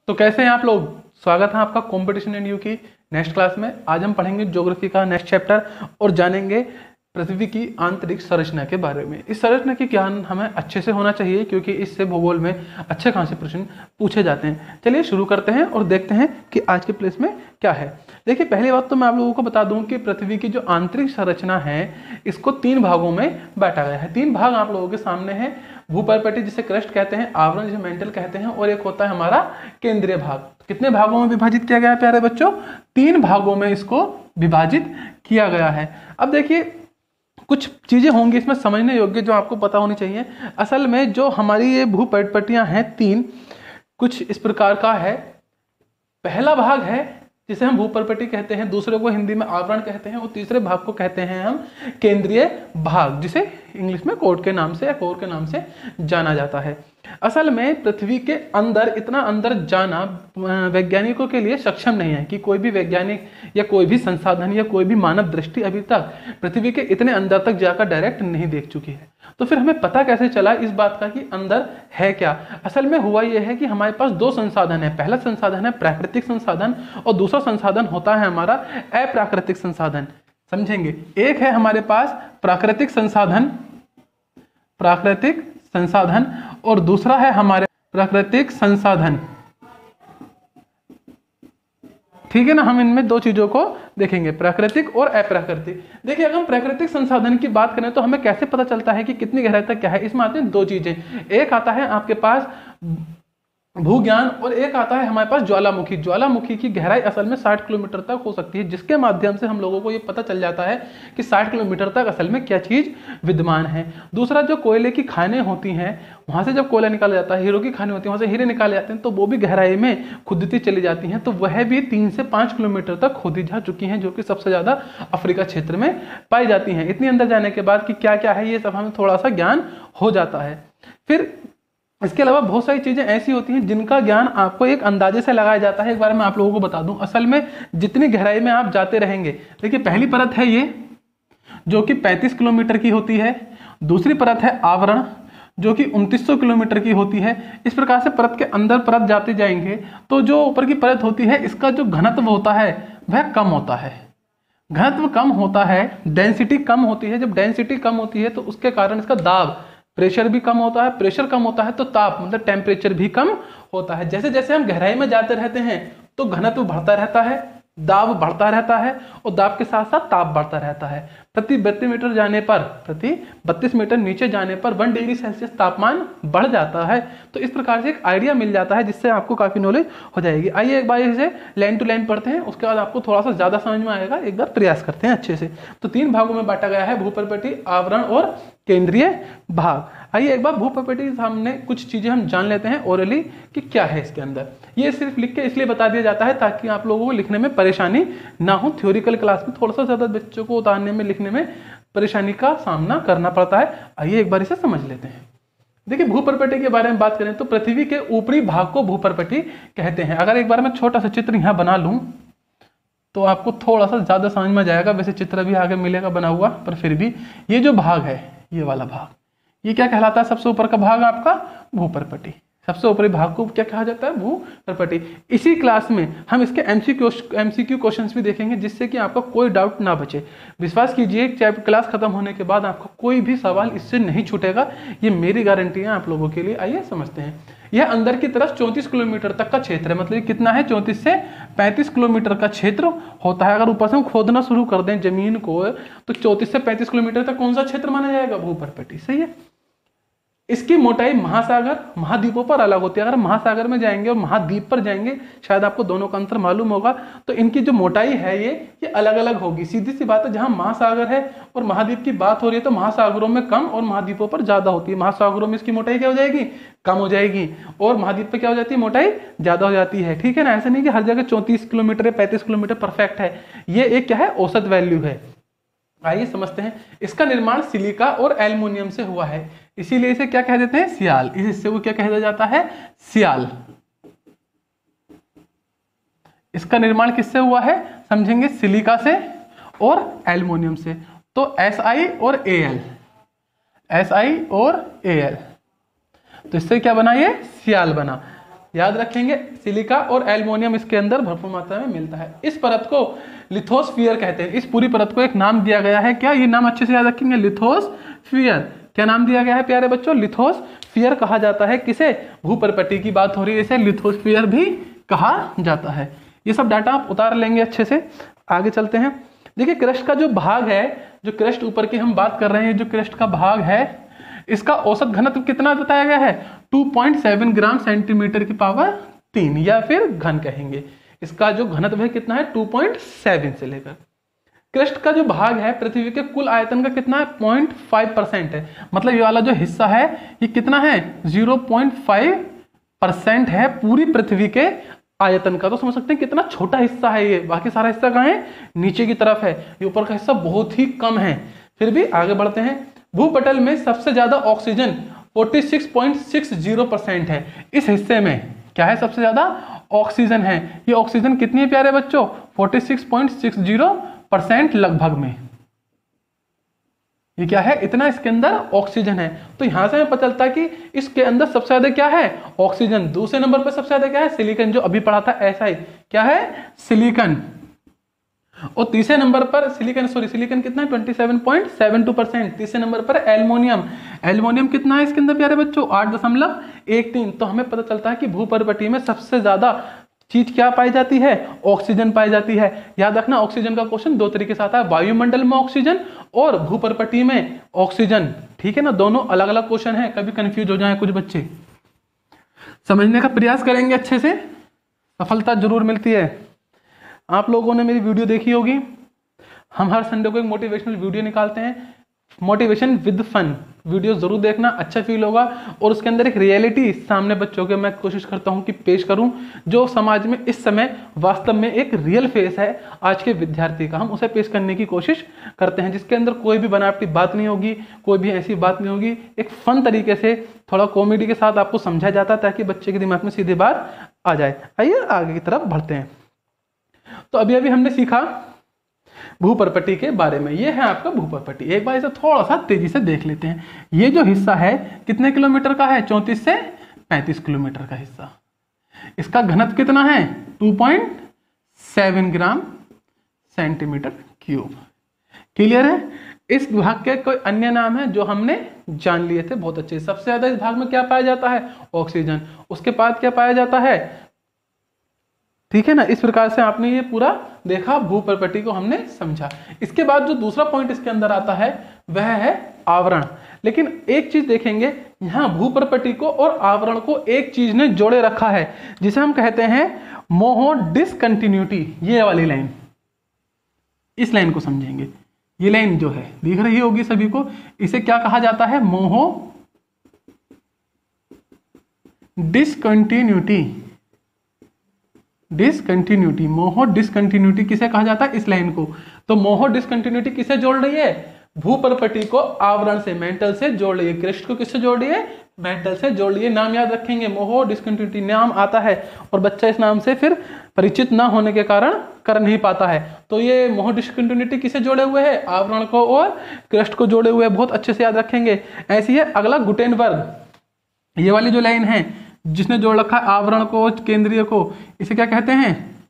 तो कैसे हैं आप लोग। स्वागत है आपका कंपटीशन एंड यू की नेक्स्ट क्लास में। आज हम पढ़ेंगे ज्योग्राफी का नेक्स्ट चैप्टर और जानेंगे पृथ्वी की आंतरिक संरचना के बारे में। इस संरचना की ज्ञान हमें अच्छे से होना चाहिए क्योंकि इससे भूगोल में अच्छे खासे प्रश्न पूछे जाते हैं। चलिए शुरू करते हैं और देखते हैं कि आज के प्लेस में क्या है। देखिए, पहली बात तो मैं आप लोगों को बता दूं कि पृथ्वी की जो आंतरिक संरचना है इसको 3 भागों में बांटा गया है। 3 भाग आप लोगों के सामने है। भूपर्पटी जिसे क्रस्ट कहते हैं, आवरण जिसे मेंटल कहते हैं, और एक होता है हमारा केंद्रीय भाग। कितने भागों में विभाजित किया गया है प्यारे बच्चों? 3 भागों में इसको विभाजित किया गया है। अब देखिए, कुछ चीजें होंगी इसमें समझने योग्य जो आपको पता होनी चाहिए। असल में जो हमारी ये भूपर्पटियां हैं 3, कुछ इस प्रकार का है। पहला भाग है जिसे हम भूपर्पटी कहते हैं, दूसरे को हिंदी में आवरण कहते हैं, और तीसरे भाग को कहते हैं हम केंद्रीय भाग, जिसे इंग्लिश में कोर के नाम से या कोर के नाम से जाना जाता है। असल में पृथ्वी के अंदर, इतना अंदर जाना वैज्ञानिकों के लिए सक्षम नहीं है कि कोई भी वैज्ञानिक या कोई भी संसाधन या कोई भी मानव दृष्टि अभी तक पृथ्वी के इतने अंदर तक जाकर डायरेक्ट नहीं देख चुकी है। तो फिर हमें पता कैसे चला इस बात का कि अंदर है क्या? असल में हुआ यह है कि हमारे पास 2 संसाधन है। पहला संसाधन है प्राकृतिक संसाधन और दूसरा संसाधन होता है हमारा अप्राकृतिक संसाधन। समझेंगे, एक है हमारे पास प्राकृतिक संसाधन और दूसरा है हमारे प्राकृतिक संसाधन। ठीक है ना, हम इनमें 2 चीजों को देखेंगे, प्राकृतिक और अप्राकृतिक। देखिए, अगर हम प्राकृतिक संसाधन की बात करें तो हमें कैसे पता चलता है कि कितनी गहराई तक क्या है? इसमें आते हैं 2 चीजें। एक आता है आपके पास भूज्ञान और एक आता है हमारे पास ज्वालामुखी। ज्वालामुखी की गहराई असल में 60 किलोमीटर तक हो सकती है, जिसके माध्यम से हम लोगों को ये पता चल जाता है कि 60 किलोमीटर तक असल में क्या चीज विद्यमान है। दूसरा, जो कोयले की खानें होती हैं, वहां से जब कोयला निकाला जाता है, हीरो की खानें होती हैं, वहां से हीरे निकाले जाते हैं, तो वो भी गहराई में खुदती चली जाती हैं। तो वह भी 3 से 5 किलोमीटर तक खोदी जा चुकी हैं, जो कि सबसे ज्यादा अफ्रीका क्षेत्र में पाई जाती हैं। इतनी अंदर जाने के बाद कि क्या क्या है ये सब हमें थोड़ा सा ज्ञान हो जाता है। फिर इसके अलावा बहुत सारी चीजें ऐसी होती हैं जिनका ज्ञान आपको एक अंदाजे से लगाया जाता है। एक बार मैं आप लोगों को बता दूं, असल में जितनी गहराई में आप जाते रहेंगे, देखिए पहली परत है ये जो कि 35 किलोमीटर की होती है। दूसरी परत है आवरण जो कि 2900 किलोमीटर की होती है। इस प्रकार से परत के अंदर परत जाते जाएंगे तो जो ऊपर की परत होती है इसका जो घनत्व होता है वह कम होता है। घनत्व कम होता है, डेंसिटी कम होती है। जब डेंसिटी कम होती है तो उसके कारण इसका दाब, प्रेशर भी कम होता है। प्रेशर कम होता है तो ताप मतलब टेम्परेचर भी कम होता है। जैसे जैसे हम गहराई में जाते रहते हैं तो घनत्व बढ़ता रहता है, दाब बढ़ता रहता है और दाब के साथ साथ ताप बढ़ता रहता है। प्रति 32 मीटर जाने पर, प्रति 32 मीटर नीचे जाने पर 1 डिग्री सेल्सियस तापमान बढ़ जाता है। तो इस प्रकार से एक आइडिया मिल जाता है जिससे आपको काफी नॉलेज हो जाएगी। आइए एक बार इसे लाइन टू लाइन पढ़ते हैं, उसके बाद आपको थोड़ा सा ज्यादा समझ में आएगा। एक बार प्रयास करते हैं अच्छे से। तो 3 भागों में बांटा गया है, भूपर्पटी, आवरण और केंद्रीय भाग। आइए एक बार भूपर्पटी के सामने कुछ चीजें हम जान लेते हैं ओरली कि क्या है इसके अंदर। ये सिर्फ लिख के इसलिए बता दिया जाता है ताकि आप लोगों को लिखने में परेशानी ना हो। थ्योरिकल क्लास में थोड़ा सा ज्यादा बच्चों को उतारने में, लिखने में परेशानी का सामना करना पड़ता है। आइए एक बार इसे समझ लेते हैं। देखिए, भूपर्पटी के बारे में बात करें तो पृथ्वी के ऊपरी भाग को भूपर्पटी कहते हैं। अगर एक बार मैं छोटा सा चित्र यहाँ बना लूं तो आपको थोड़ा सा ज्यादा समझ में जाएगा। वैसे चित्र भी आगे मिलेगा बना हुआ, पर फिर भी ये जो भाग है, ये वाला भाग, ये क्या कहलाता है? सबसे ऊपर का भाग आपका भूपर्पटी। सबसे ऊपरी भाग को क्या कहा जाता है? भूपर्पटी। इसी क्लास में हम इसके एमसीक्यू क्वेश्चंस भी देखेंगे जिससे कि आपका कोई डाउट ना बचे। विश्वास कीजिए, क्लास खत्म होने के बाद आपका कोई भी सवाल इससे नहीं छूटेगा, ये मेरी गारंटी है आप लोगों के लिए। आइए समझते हैं। यह अंदर की तरफ 34 किलोमीटर तक का क्षेत्र है। मतलब कितना है? 34 से 35 किलोमीटर का क्षेत्र होता है। अगर ऊपर से हम खोदना शुरू कर दें जमीन को तो 34 से 35 किलोमीटर तक कौन सा क्षेत्र माना जाएगा? भूपर्पटी। सही है। इसकी मोटाई महासागर, महाद्वीपों पर अलग होती है। अगर महासागर में जाएंगे और महाद्वीप पर जाएंगे, शायद आपको दोनों का अंतर मालूम होगा, तो इनकी जो मोटाई है ये अलग अलग होगी। सीधी सी बात है, जहां महासागर है और महाद्वीप की बात हो रही है तो महासागरों में कम और महाद्वीपों पर ज्यादा होती है। महासागरों में इसकी मोटाई क्या हो जाएगी? कम हो जाएगी, और महाद्वीप पे क्या हो जाती है? मोटाई ज्यादा हो जाती है। ठीक है ना, ऐसा नहीं कि हर जगह 34 किलोमीटर या 35 किलोमीटर परफेक्ट है। ये एक क्या है? औसत वैल्यू है। आइए समझते हैं। इसका निर्माण सिलिका और एल्युमिनियम से हुआ है, इसीलिए इसे क्या कह देते हैं? सियाल। इस हिस्से को क्या कहा जाता है? सियाल। इसका निर्माण किससे हुआ है? समझेंगे, सिलिका से और एल्युमिनियम से। तो Si और Al, Si और Al, तो इससे क्या बना? ये सियाल बना। याद रखेंगे सिलिका और एल्युमिनियम इसके अंदर भरपूर मात्रा में मिलता है। इस परत को लिथोस्फीयर कहते हैं। इस पूरी परत को एक नाम दिया गया है, क्या? ये नाम अच्छे से याद रखेंगे, लिथोस्फीयर। क्या नाम दिया गया है प्यारे बच्चों? लिथोस्फीयर कहा जाता है किसे? भूपर्पटी की बात हो रही है, इसे लिथोस्फीयर भी कहा जाता है। ये सब डाटा आप उतार लेंगे अच्छे से। आगे चलते हैं। देखिए क्रस्ट का जो भाग है, जो क्रस्ट ऊपर की हम बात कर रहे हैं, जो क्रस्ट का भाग है, इसका औसत घनत्व कितना बताया गया है? 2.7 ग्राम सेंटीमीटर की पावर 3, या फिर घन कहेंगे। इसका जो घनत्व है कितना है? 2.7 से लेकर। क्रस्ट का जो भाग है पृथ्वी के कुल आयतन का कितना है? 0.5% है। मतलब ये वाला जो हिस्सा है ये कितना है? 0.5% है पूरी पृथ्वी के आयतन का। तो समझ सकते हैं कितना छोटा हिस्सा है ये। बाकी सारा हिस्सा कहाँ है? नीचे की तरफ है। ये ऊपर का हिस्सा बहुत ही कम है। फिर भी आगे बढ़ते हैं। भूपटल में सबसे ज्यादा ऑक्सीजन 46.60% है। इस हिस्से में क्या है? सबसे ज्यादा ऑक्सीजन है। ये ऑक्सीजन कितनी है प्यारे बच्चों? 46.60% लगभग में। ये क्या है? इतना इसके अंदर ऑक्सीजन है। तो यहां से हमें पता चलता है कि इसके अंदर सबसे ज्यादा क्या है? ऑक्सीजन। दूसरे नंबर पर सबसे ज्यादा क्या है? सिलिकॉन, जो अभी पढ़ा था SI। क्या है? सिलिकॉन। और तीसरे नंबर पर सिलिकॉन कितना है? 27.72%। तीसरे नंबर पर एल्युमिनियम। एल्युमिनियम कितना है इसके अंदर प्यारे बच्चों? 8.13। तो हमें पता चलता है कि भूपर्पटी में सबसे ज्यादा चीज क्या पाई जाती है? ऑक्सीजन पाई जाती है। याद रखना ऑक्सीजन का क्वेश्चन दो तरीके से आता है, वायुमंडल में ऑक्सीजन और भूपर्पटी में ऑक्सीजन। ठीक है ना, दोनों अलग अलग क्वेश्चन है, कभी कंफ्यूज हो जाए कुछ बच्चे। समझने का प्रयास करेंगे अच्छे से, सफलता जरूर मिलती है। आप लोगों ने मेरी वीडियो देखी होगी। हम हर संडे को एक मोटिवेशनल वीडियो निकालते हैं, मोटिवेशन विद फन। वीडियो जरूर देखना, अच्छा फील होगा। और उसके अंदर एक रियलिटी सामने बच्चों के मैं कोशिश करता हूं कि पेश करूं, जो समाज में इस समय वास्तव में एक रियल फेस है आज के विद्यार्थी का। हम उसे पेश करने की कोशिश करते हैं, जिसके अंदर कोई भी बनावटी बात नहीं होगी, कोई भी ऐसी बात नहीं होगी। एक फन तरीके से थोड़ा कॉमेडी के साथ आपको समझाया जाता है, ताकि बच्चे के दिमाग में सीधी बात आ जाए। आइए आगे की तरफ बढ़ते हैं। तो अभी हमने सीखा भूपर्पटी के बारे में। ये है आपका भूपर्पटी। एक बार इसे थोड़ा सा तेजी से देख लेते हैं। ये जो हिस्सा है कितने किलोमीटर का है? 34 से 35 किलोमीटर का हिस्सा। इसका घनत्व कितना है? 2.7 ग्राम सेंटीमीटर क्यूब। क्लियर है? इस भाग के कोई अन्य नाम है जो हमने जान लिए थे बहुत अच्छे। सबसे ज्यादा इस भाग में क्या पाया जाता है? ऑक्सीजन। उसके बाद क्या पाया जाता है? ठीक है ना, इस प्रकार से आपने ये पूरा देखा, भूपर्पटी को हमने समझा। इसके बाद जो दूसरा पॉइंट इसके अंदर आता है वह है आवरण। लेकिन एक चीज देखेंगे, यहां भूपर्पटी को और आवरण को एक चीज ने जोड़े रखा है, जिसे हम कहते हैं मोहो डिसकंटिन्यूटी। ये वाली लाइन, इस लाइन को समझेंगे। ये लाइन जो है दिख रही होगी सभी को, इसे क्या कहा जाता है? Moho discontinuity. Discontinuity, Moho discontinuity किसे कहा जाता है? इस लाइन को। तो मोहो डिसकंटिन्यूटी किसे जोड़ रही है? भूपर्पटी को आवरण से, मेंटल से जोड़ रही है। क्रस्ट को किससे जोड़ रही है? मेंटल से जोड़ रही है। नाम याद रखेंगे, मोहो डिसकंटिन्यूटी नाम आता है और बच्चा इस नाम से फिर परिचित ना होने के कारण कर नहीं पाता है। तो ये मोहो डिसकंटिन्यूटी किसे जोड़े हुए है? आवरण को और क्रस्ट को जोड़े हुए। बहुत अच्छे से याद रखेंगे। ऐसी है अगला गुटेनबर्ग। ये वाली जो लाइन है जिसने जोड़ रखा है आवरण को केंद्रीय को, इसे क्या कहते हैं?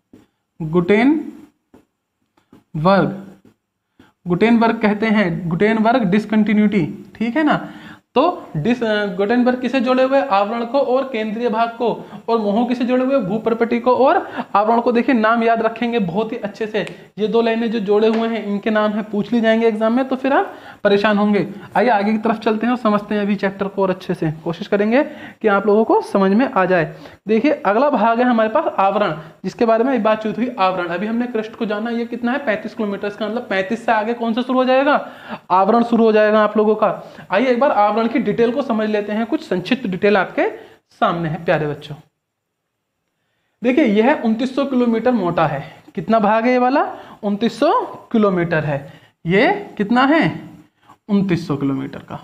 गुटेनबर्ग। गुटेनबर्ग कहते हैं, गुटेनबर्ग डिसकंटिन्यूटी। ठीक है ना। तो गुटेनबर्ग किसे जोड़े हुए? आवरण को और केंद्रीय भाग को। और मोहो किसे जोड़े हुए? भूपर्पटी को और आवरण को। देखिए नाम याद रखेंगे बहुत ही अच्छे से। ये दो लाइनें जो जोड़े हुए हैं इनके नाम है, पूछ ली जाएंगे एग्जाम में, तो फिर आप परेशान होंगे। आइए आगे की तरफ चलते हैं और समझते हैं अभी चैप्टर को और अच्छे से। कोशिश करेंगे कि आप लोगों को समझ में आ जाए। देखिए अगला भाग है हमारे पास आवरण, जिसके बारे में बातचीत हुई। आवरण, अभी हमने क्रस्ट को जाना, ये कितना है? 35 किलोमीटर। इसका मतलब 35 से आगे कौन सा शुरू हो जाएगा? आवरण शुरू हो जाएगा आप लोगों का। आइए एक बार आवरण की डिटेल को समझ लेते हैं। कुछ संक्षिप्त डिटेल आपके सामने है प्यारे बच्चों। देखिए यह 2900 किलोमीटर मोटा है। कितना भाग है ये वाला? 2900 किलोमीटर है। ये कितना है? 2900 किलोमीटर का।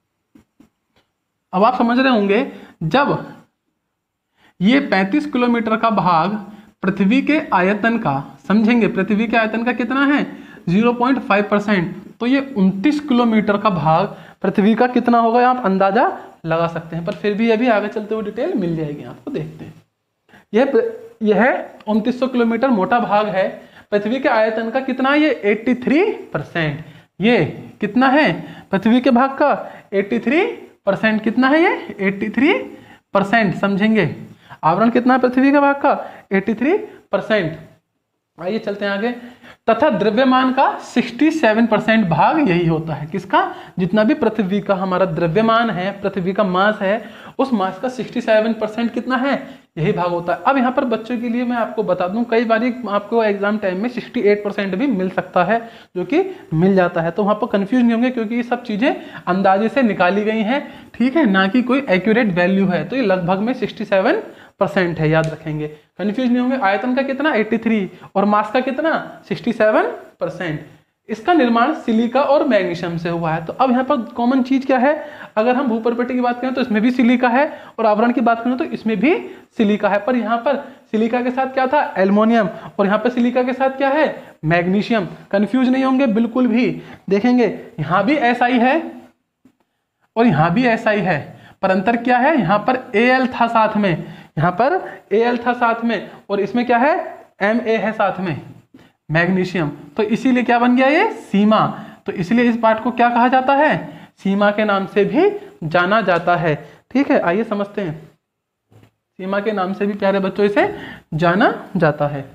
अब आप समझ रहे होंगे, जब ये 35 किलोमीटर का भाग पृथ्वी के आयतन का, समझेंगे पृथ्वी के आयतन का कितना है? 0.5%। तो ये 29 किलोमीटर का भाग पृथ्वी का कितना होगा? आप अंदाजा लगा सकते हैं, पर फिर भी अभी आगे चलते हुए डिटेल मिल जाएगी आपको। देखते हैं, यह 2900 किलोमीटर मोटा भाग है। पृथ्वी के आयतन का कितना है? ये 83%। ये कितना है? पृथ्वी के भाग का 83%। कितना है ये? 83%। समझेंगे, आवरण कितना है पृथ्वी के भाग का? 83%। आइए चलते हैं आगे। तथा द्रव्यमान का 67% भाग यही होता है। किसका? जितना भी पृथ्वी का हमारा द्रव्यमान है, पृथ्वी का मास है, उस मास का 67% कितना है? यही भाग होता है। अब यहाँ पर बच्चों के लिए मैं आपको बता दूं, कई बार आपको एग्जाम टाइम में 68% भी मिल सकता है, जो कि मिल जाता है, तो वहाँ पर कंफ्यूज नहीं होंगे, क्योंकि ये सब चीज़ें अंदाजे से निकाली गई हैं, ठीक है, ना कि कोई एक्यूरेट वैल्यू है। तो ये लगभग में 67% है, याद रखेंगे, कंफ्यूज नहीं होंगे। आयतन का कितना? 83 और मास का कितना? 67%। इसका निर्माण सिलिका और मैग्नीशियम से हुआ है। तो अब यहाँ पर कॉमन चीज क्या है? अगर हम भूपर्पटी की बात करें तो इसमें भी सिलिका है, और आवरण की बात करें तो इसमें भी सिलिका है। पर यहाँ पर सिलिका के साथ क्या था? एल्युमिनियम, और यहाँ पर सिलिका के साथ क्या है? मैग्नीशियम। कंफ्यूज नहीं होंगे बिल्कुल भी। देखेंगे यहाँ भी SI है और यहाँ भी SI है, पर अंतर क्या है? यहाँ पर Al था साथ में, यहाँ पर Al था साथ में, और इसमें क्या है? Ma है साथ में, मैग्नीशियम। तो इसीलिए क्या बन गया ये? सीमा। तो इसलिए इस पार्ट को क्या कहा जाता है? सीमा के नाम से भी जाना जाता है। ठीक है, आइए समझते हैं। सीमा के नाम से भी प्यारे बच्चों इसे जाना जाता है।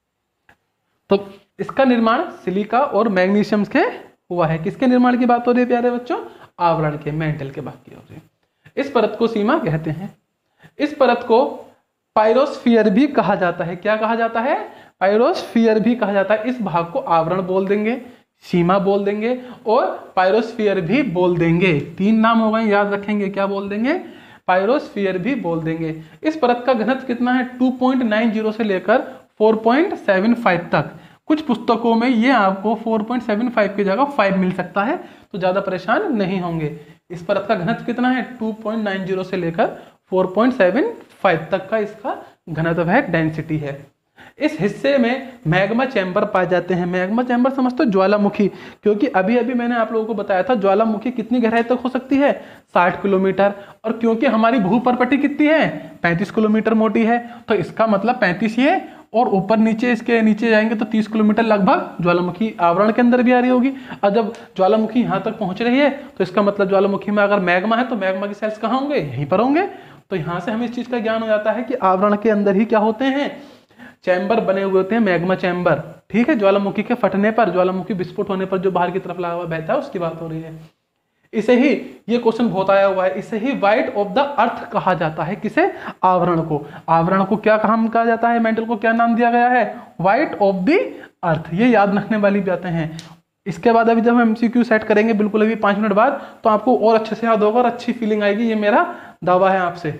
तो इसका निर्माण सिलिका और मैग्नीशियम के हुआ है। किसके निर्माण की बात हो रही है प्यारे बच्चों? आवरण के, मेंटल के भाग की हो रही है। इस परत को सीमा कहते हैं। इस परत को पायरोस्फीयर भी कहा जाता है। क्या कहा जाता है? पायरोस्फीयर भी कहा जाता है। इस भाग को आवरण बोल देंगे, सीमा बोल देंगे और पायरोस्फीयर भी बोल देंगे। 3 नाम हो गए, याद रखेंगे। क्या बोल देंगे? पायरोस्फीयर भी बोल देंगे। इस परत का घनत्व कितना है? 2.90 से लेकर 4.75 तक। कुछ पुस्तकों में ये आपको 4.75 की जगह 5 मिल सकता है, तो ज्यादा परेशान नहीं होंगे। इस परत का घनत्व कितना है? 2.90 से लेकर 4.75 तक का इसका घनत्व है, डेंसिटी है। इस हिस्से में मैग्मा चैम्बर पाए जाते हैं। मैग्मा चैम्बर समझते हो? ज्वालामुखी। क्योंकि अभी अभी मैंने आप लोगों को बताया था ज्वालामुखी कितनी गहराई तक हो सकती है? 60 किलोमीटर। और क्योंकि हमारी भूपर्पटी कितनी है? 35 किलोमीटर मोटी है, तो इसका मतलब 35 ही है, और ऊपर नीचे इसके नीचे जाएंगे तो 30 किलोमीटर लगभग ज्वालामुखी आवरण के अंदर भी आ रही होगी। और जब ज्वालामुखी यहाँ तक पहुंच रही है तो इसका मतलब ज्वालामुखी में अगर मैग्मा है तो मैग्मा के सेल्स कहाँ होंगे? यहीं पर होंगे। तो यहाँ से हमें इस चीज का ज्ञान हो जाता है कि आवरण के अंदर ही क्या होते हैं? चैम्बर बने हुए होते हैं, मैग्मा चैम्बर। ठीक है, ज्वालामुखी के फटने पर, ज्वालामुखी विस्फोट होने पर जो बाहर की तरफ लगा हुआ बहता है, उसकी बात हो रही है। इसे ही, ये क्वेश्चन बहुत आया हुआ है, इसे ही व्हाइट ऑफ द अर्थ कहा जाता है। किसे? आवरण को। आवरण को क्या कहा जाता है? मेंटल को क्या नाम दिया गया है? White of the earth. ये याद रखने वाली बातें हैं। इसके बाद अभी जब हम MCQ सेट करेंगे बिल्कुल अभी 5 मिनट बाद, तो आपको और अच्छे से याद होगा और अच्छी फीलिंग आएगी। ये मेरा दावा है आपसे।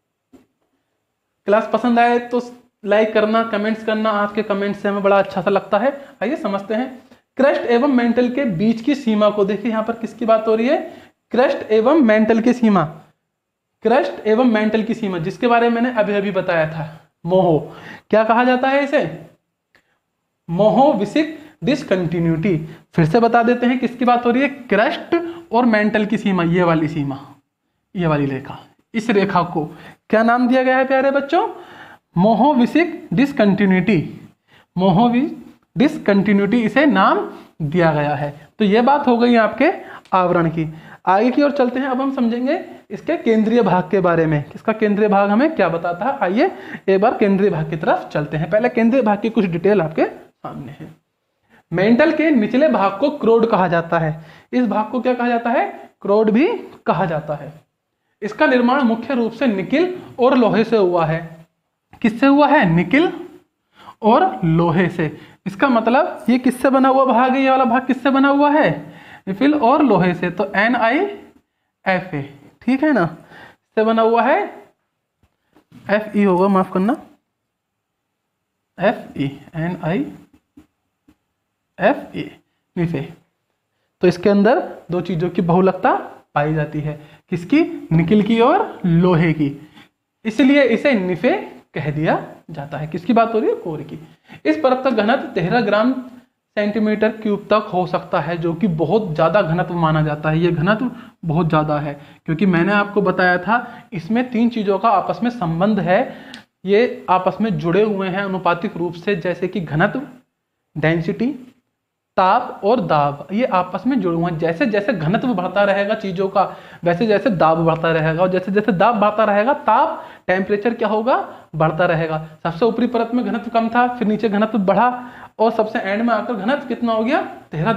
क्लास पसंद आए तो लाइक करना, कमेंट्स करना। आपके कमेंट्स से हमें बड़ा अच्छा सा लगता है। आइए समझते हैं। क्रस्ट एवं मेंटल के बीच की सीमा को देखिए। यहाँ पर किसकी बात हो रही है? क्रस्ट एवं मेंटल की सीमा। क्रस्ट एवं मेंटल की सीमा, जिसके बारे में मैंने अभी अभी बताया था, मोहो। क्या कहा जाता है इसे? Mohorovicic discontinuity. फिर से बता देते हैं किसकी बात हो रही है? क्रस्ट और मेंटल की सीमा। ये वाली सीमा, ये वाली रेखा, इस रेखा को क्या नाम दिया गया है प्यारे बच्चों? मोहोविसिक डिसकंटिन्यूटी। मोहोविसिक डिसकंटिन्यूटी इसे नाम दिया गया है। तो ये बात हो गई आपके आवरण की। आगे की ओर चलते हैं। अब हम समझेंगे इसके केंद्रीय भाग के बारे में। इसका केंद्रीय भाग हमें क्या बताता है? आइए एक बार केंद्रीय भाग की तरफ चलते हैं। पहले केंद्रीय भाग की कुछ डिटेल आपके सामने है। मेंटल के निचले भाग को क्रोड कहा जाता है। इस भाग को क्या कहा जाता है? क्रोड भी कहा जाता है। इसका निर्माण मुख्य रूप से निकिल और लोहे से हुआ है। किससे हुआ है? निकिल और लोहे से। इसका मतलब ये किससे बना हुआ भाग है? ये वाला भाग किससे बना हुआ है? निकिल और लोहे से। तो NiFe, ठीक है ना, इससे बना हुआ है। Fe होगा, माफ करना, Fe, NiFe, निफे। तो इसके अंदर दो चीजों की बहुलकता पाई जाती है। किसकी? निकिल की और लोहे की। इसलिए इसे निफे कह दिया जाता है। किसकी बात हो रही है? कोर की। इस परत का घनत्व 13 ग्राम सेंटीमीटर क्यूब तक हो सकता है, जो कि बहुत ज़्यादा घनत्व माना जाता है। ये घनत्व बहुत ज़्यादा है, क्योंकि मैंने आपको बताया था इसमें 3 चीज़ों का आपस में संबंध है, ये आपस में जुड़े हुए हैं अनुपातिक रूप से, जैसे कि घनत्व, डेंसिटी, ताप और दाब, ये आपस में जुड़े हुए हैं। जैसे जैसे घनत्व बढ़ता रहेगा चीज़ों का, वैसे जैसे दाब बढ़ता रहेगा, और जैसे जैसे दाब बढ़ता रहेगा ताप, टेम्परेचर क्या होगा, बढ़ता रहेगा। सबसे ऊपरी परत में घनत्व कम था, फिर नीचे घनत्व बढ़ा, और सबसे एंड में आकर घनत्व कितना हो गया,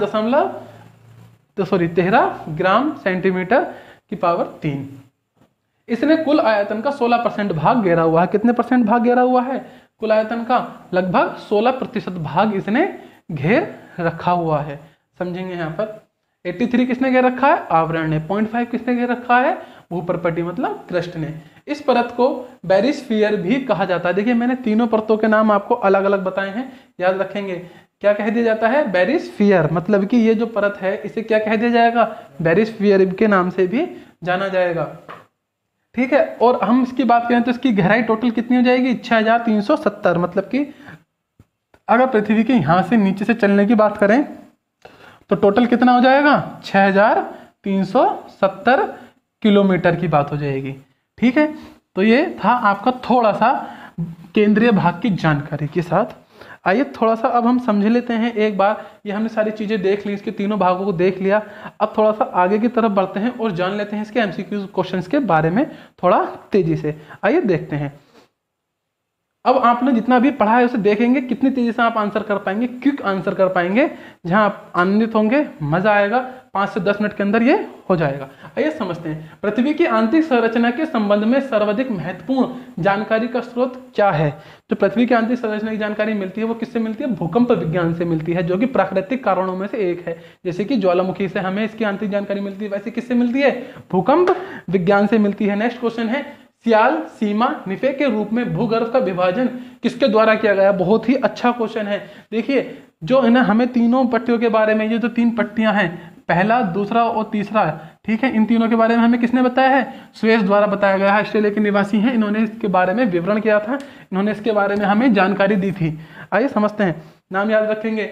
13 ग्राम सेंटीमीटर की पावर 3। इसने कुल आयतन का 16% भाग घेरा हुआ है। कितने परसेंट भाग घेरा हुआ है? कुल आयतन का लगभग 16% भाग इसने घेर रखा हुआ है। समझेंगे यहाँ पर 83 किसने घेर रखा है? आवरण ने। 0.5 किसने घेर रखा है? भूपर्पटी मतलब क्रस्ट ने। इस परत को बैरिस्फीयर भी कहा जाता है। देखिए मैंने तीनों परतों के नाम आपको अलग अलग बताए हैं, याद रखेंगे। क्या कह दिया जाता है? बैरिस्फीयर, मतलब कि ये जो परत है इसे क्या कह दिया जाएगा? बैरिस्फीयर के नाम से भी जाना जाएगा। ठीक है, और हम इसकी बात करें तो इसकी गहराई टोटल कितनी हो जाएगी? 6370। मतलब कि अगर पृथ्वी के यहां से नीचे से चलने की बात करें तो टोटल कितना हो जाएगा? 6370 किलोमीटर की बात हो जाएगी। ठीक है, तो ये था आपका थोड़ा सा केंद्रीय भाग की जानकारी के साथ। आइए थोड़ा सा अब हम समझ लेते हैं एक बार। ये हमने सारी चीज़ें देख ली, इसके तीनों भागों को देख लिया। अब थोड़ा सा आगे की तरफ बढ़ते हैं और जान लेते हैं इसके एमसीक्यू क्वेश्चंस के बारे में थोड़ा तेजी से। आइए देखते हैं। अब आपने जितना भी पढ़ा है उसे देखेंगे, कितनी तेजी से आप आंसर कर पाएंगे, क्विक आंसर कर पाएंगे, जहां आप आनंदित होंगे, मजा आएगा। 5 से 10 मिनट के अंदर ये हो जाएगा। आइए समझते हैं। पृथ्वी की आंतरिक संरचना के संबंध में सर्वाधिक महत्वपूर्ण जानकारी का स्रोत क्या है? जो पृथ्वी की आंतरिक संरचना की जानकारी मिलती है वो किससे मिलती है? भूकंप विज्ञान से मिलती है, जो कि प्राकृतिक कारणों में से एक है। जैसे कि ज्वालामुखी से हमें इसकी आंतरिक जानकारी मिलती है, वैसे किससे मिलती है? भूकंप विज्ञान से मिलती है। नेक्स्ट क्वेश्चन है, सियाल, सीमा, निफे के रूप में भूगर्भ का विभाजन किसके द्वारा किया गया? बहुत ही अच्छा क्वेश्चन है। देखिए जो है ना, हमें तीनों पट्टियों के बारे में, ये जो 3 पट्टियां हैं, पहला, दूसरा और तीसरा, ठीक है, इन तीनों के बारे में हमें किसने बताया है? स्वेस द्वारा बताया गया है। ऑस्ट्रेलिया के निवासी हैं, इन्होंने इसके बारे में विवरण किया था, इन्होंने इसके बारे में हमें जानकारी दी थी। आइए समझते हैं। नाम याद रखेंगे।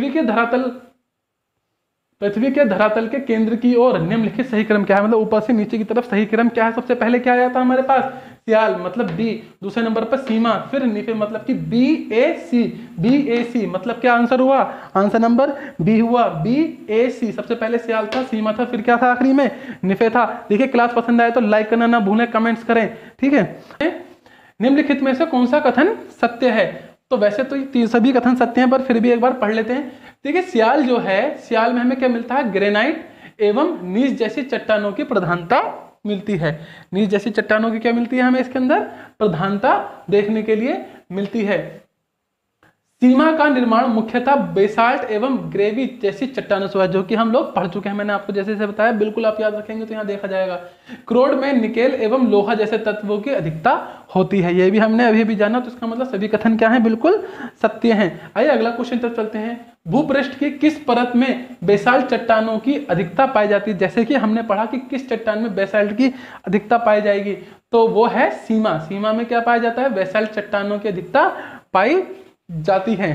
पृथ्वी के धरातल के केंद्र की ओर निम्नलिखित सही क्रम क्या है? मतलब ऊपर से नीचे की तरफ सही क्रम क्या है? सबसे पहले क्या आया था हमारे पास? सियाल मतलब बी, दूसरे नंबर पर सीमा, फिर निफे मतलब कि बी ए सी, मतलब क्या आंसर हुआ? आंसर नंबर बी हुआ, BAC। सबसे पहले सियाल था, सीमा था, फिर क्या था आखिरी में? निफे था। देखिए क्लास पसंद आए तो लाइक करना ना भूलें, कमेंट्स करें। ठीक है, निम्नलिखित में से कौन सा कथन सत्य है? तो वैसे तो ये सभी कथन सत्य हैं, पर फिर भी एक बार पढ़ लेते हैं। देखिए सियाल जो है, सियाल में हमें क्या मिलता है? ग्रेनाइट एवं नीज जैसी चट्टानों की प्रधानता मिलती है। नीज जैसी चट्टानों की क्या मिलती है? हमें इसके अंदर प्रधानता देखने के लिए मिलती है। सीमा का निर्माण मुख्यतः बेसाल्ट एवं ग्रेवी जैसी चट्टानों से हुआ, जो कि हम लोग पढ़ चुके हैं, मैंने आपको जैसे जैसे बताया, बिल्कुल आप याद रखेंगे तो यहाँ देखा जाएगा। क्रोड में निकेल एवं लोहा जैसे तत्वों की अधिकता होती है, ये भी हमने अभी भी जाना। तो इसका मतलब सभी कथन क्या है? बिल्कुल सत्य हैं। आइए अगला क्वेश्चन तरफ चलते हैं। भूपृष्ठ की किस परत में बेसाल्ट चट्टानों की अधिकता पाई जाती है? जैसे कि हमने पढ़ा कि किस चट्टान में बेसाल्ट की अधिकता पाई जाएगी, तो वो है सीमा। सीमा में क्या पाया जाता है? बेसाल्ट चट्टानों की अधिकता पाई जाती है।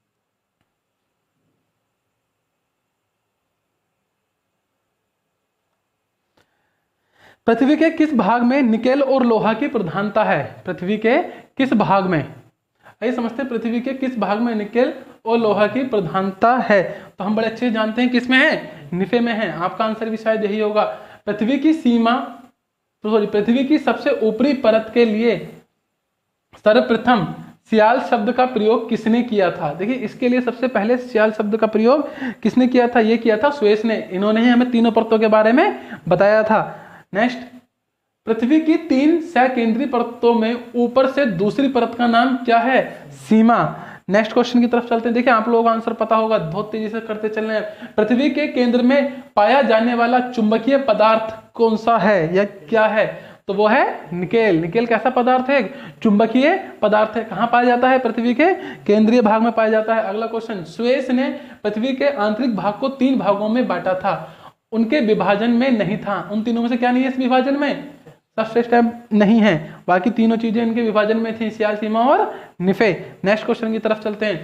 पृथ्वी के किस भाग में निकेल और लोहा की प्रधानता है? पृथ्वी के किस भाग में? आइए समझते हैं, पृथ्वी के किस भाग में निकेल और लोहा की प्रधानता है? तो हम बड़े अच्छे जानते हैं किसमें है? निफे में है। आपका आंसर भी शायद यही होगा। पृथ्वी की सीमा, पृथ्वी की सबसे ऊपरी परत के लिए सर्वप्रथम सियाल शब्द का प्रयोग किसने किया था? देखिए इसके लिए सबसे पहले सियाल शब्द का प्रयोग किसने किया था? ये किया था स्वेस ने। इन्होंने ही हमें तीनों परतों के बारे में बताया था। नेक्स्ट, पृथ्वी की 3 सकेंद्रीय परतों में ऊपर से दूसरी परत का नाम क्या है? सीमा। नेक्स्ट क्वेश्चन की तरफ चलते हैं। देखिए आप लोगों को आंसर पता होगा, बहुत तेजी से करते चल रहे हैं। पृथ्वी के केंद्र में पाया जाने वाला चुंबकीय पदार्थ कौन सा है या क्या है? तो वो है निकेल। निकेल कैसा पदार्थ है? चुंबकीय पदार्थ है। कहां पाया जाता है? पृथ्वी के केंद्रीय भाग में पाया जाता है। अगला क्वेश्चन, स्वेस ने पृथ्वी के आंतरिक भाग को 3 भागों में बांटा था, उनके विभाजन में नहीं था। उन तीनों में से क्या नहीं है इस विभाजन में? सबश्रेष्ठ नहीं है, बाकी तीनों चीजें इनके विभाजन में थी, सियाल, सीमा और निफे। नेक्स्ट क्वेश्चन की तरफ चलते हैं।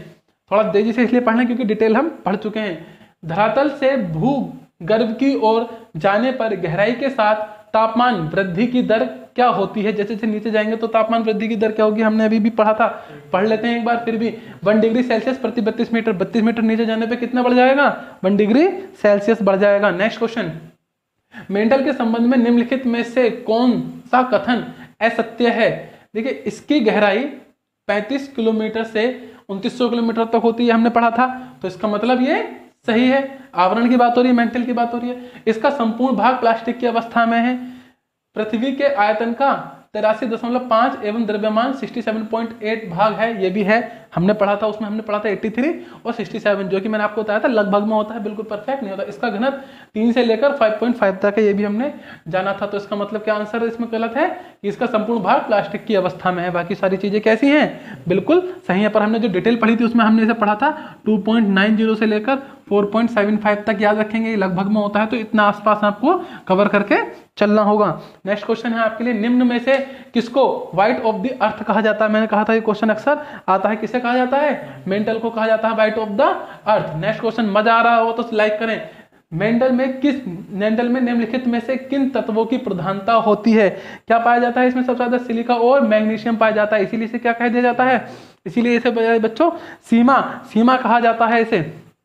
थोड़ा तेजी से इसलिए पढ़ना क्योंकि डिटेल हम पढ़ चुके हैं। धरातल से भूगर्भ की ओर जाने पर गहराई के साथ तापमान वृद्धि की दर क्या होती है? जैसे जैसे नीचे जाएंगे तो तापमान वृद्धि की दर क्या होगी, हमने अभी भी पढ़ा था, पढ़ लेते हैं एक बार फिर भी। 1 डिग्री सेल्सियस प्रति 32 मीटर, 32 मीटर नीचे जाने पे कितना बढ़ जाएगा? 1 डिग्री सेल्सियस बढ़ जाएगा। नेक्स्ट क्वेश्चन, मेंटल के संबंध में निम्नलिखित में से कौन सा कथन असत्य है? देखिए, इसकी गहराई 35 किलोमीटर से 2900 किलोमीटर तक होती है, हमने पढ़ा था, तो इसका मतलब ये सही है। आवरण की बात हो रही है, मेंटल की बात हो रही है। इसका संपूर्ण भाग प्लास्टिक की अवस्था में है। पृथ्वी के आयतन का 83.5 एवं द्रव्यमान 67.8 भाग है, ये भी है, हमने पढ़ा था, उसमें हमने पढ़ा था 83 और 67, जो कि मैंने आपको बताया था लगभग में होता है, बिल्कुल परफेक्ट नहीं होता। इसका घनत्व 3 से लेकर 5.5 तक है, ये भी हमने जाना था। तो इसका मतलब क्या आंसर इसमें गलत है कि इसका संपूर्ण भाग प्लास्टिक की अवस्था में है। बाकी सारी चीजें कैसी हैं? बिल्कुल सही है। पर हमने जो डिटेल पढ़ी थी उसमें हमने इसे पढ़ा था 2.90 से लेकर 4.75 तक, याद रखेंगे, लगभग में होता है, तो इतना आसपास आपको कवर करके चलना होगा। नेक्स्ट क्वेश्चन है आपके लिए, निम्न में से किसको वाइट ऑफ द अर्थ कहा जाता है? मैंने कहा था ये क्वेश्चन अक्सर आता है। किसे कहा जाता है? मेंटल को कहा जाता है white of the earth. Next question, मजा आ रहा हो तो लाइक करें। मेंटल में निम्नलिखित में से किन तत्वों की प्रधानता होती है? क्या पाया जाता है इसमें? सबसे ज्यादा सिलिका और मैग्नीशियम पाया जाता है, इसीलिए इसे क्या कह दिया जाता है? इसीलिए इसे बच्चों सीमा कहा जाता है इसे।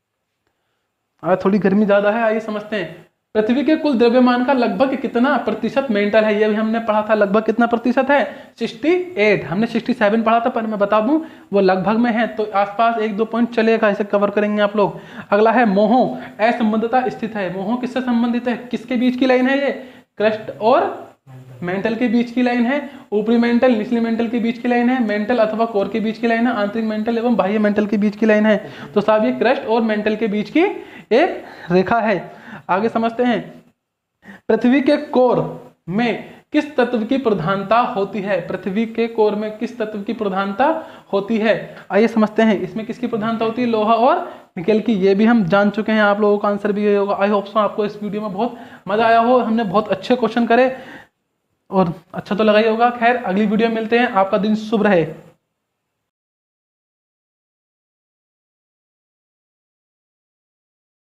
आज थोड़ी गर्मी ज्यादा है, आइए समझते हैं। पृथ्वी के कुल द्रव्यमान का लगभग कितना प्रतिशत मेंटल है? ये भी हमने पढ़ा था, लगभग कितना प्रतिशत है? 68। हमने 67 पढ़ा था, पर मैं बता दूं वो लगभग में है, तो आसपास 1-2 पॉइंट चलेगा, इसे कवर करेंगे आप लोग। अगला है मोह असंबंधता स्थित है। मोह किससे संबंधित है? किसके बीच की लाइन है ये? क्रस्ट और मेंटल के बीच की लाइन है। ऊपरी मेंटल निचली मेंटल के बीच की लाइन है। मेंटल अथवा कोर के बीच की लाइन है। आंतरिक मेंटल एवं बाह्य मेंटल के बीच की लाइन है। तो साहब ये क्रस्ट और मेंटल के बीच की एक रेखा है। आगे समझते हैं, पृथ्वी के कोर में किस तत्व की प्रधानता होती है? पृथ्वी के कोर में किस तत्व की प्रधानता होती है? आइए समझते हैं, इसमें किसकी प्रधानता होती है? लोहा और निकेल की। ये भी हम जान चुके हैं, आप लोगों का आंसर भी ये होगा। आई होप सो आपको इस वीडियो में बहुत मजा आया हो, हमने बहुत अच्छे क्वेश्चन करे और अच्छा तो लगा ही होगा। खैर, अगली वीडियो में मिलते हैं, आपका दिन शुभ रहे।